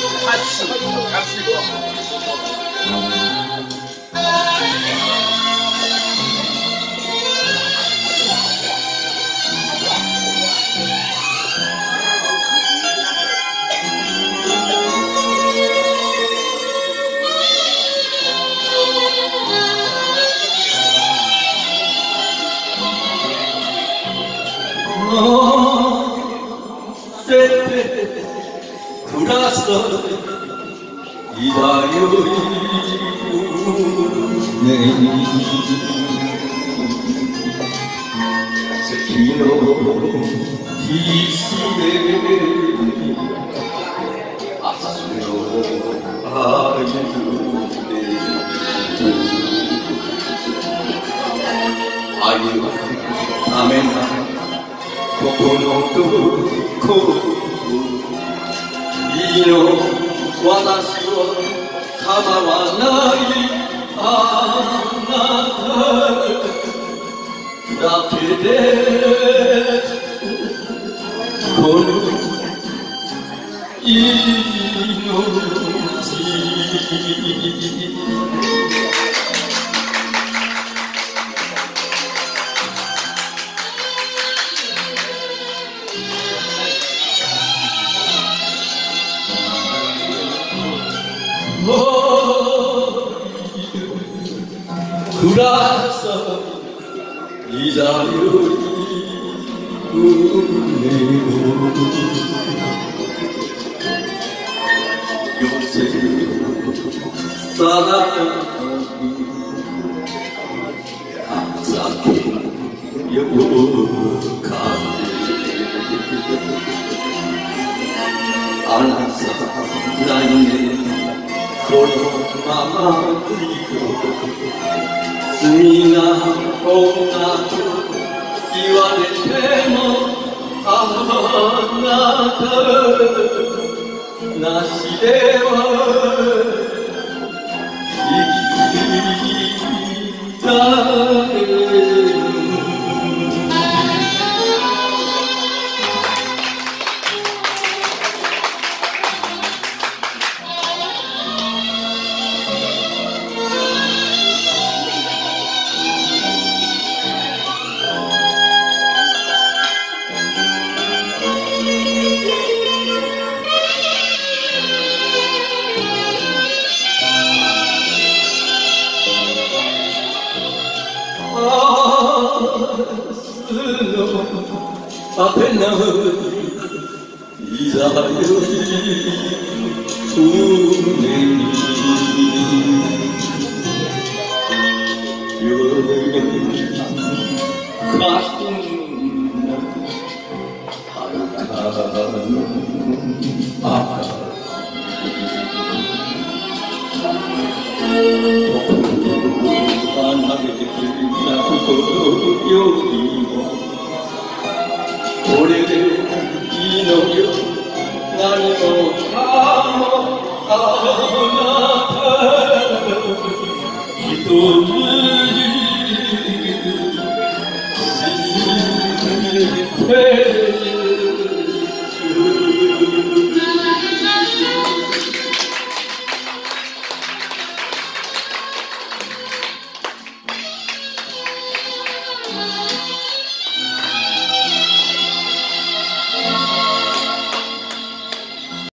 같이 불어서 이다요 스키노 디시네 아스노 아유 아멘나心といいの私は構わないあなただけでこの命暮らさいざより胸を寄せるさら情けよかあなた来年このまま罪が女と言われてもあなたなしでは生きられる明けないいざより船に夜かしんな遥かの赤離れてくれたことよりもこれでいいのよ何もかもあなた一人